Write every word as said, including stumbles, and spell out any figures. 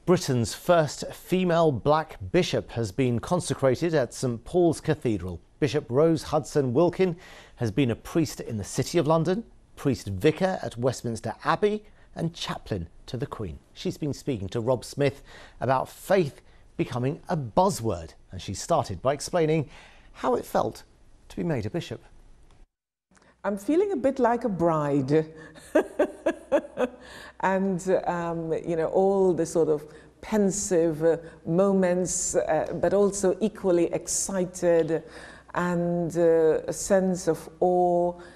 Britain's first female black bishop has been consecrated at St Paul's Cathedral. Bishop Rose Hudson-Wilkin has been a priest in the City of London, priest vicar at Westminster Abbey and chaplain to the Queen. She's been speaking to Rob Smith about faith becoming a buzzword, and she started by explaining how it felt to be made a bishop. I'm feeling a bit like a bride. And, um, you know, all the sort of pensive uh, moments, uh, but also equally excited, and uh, a sense of awe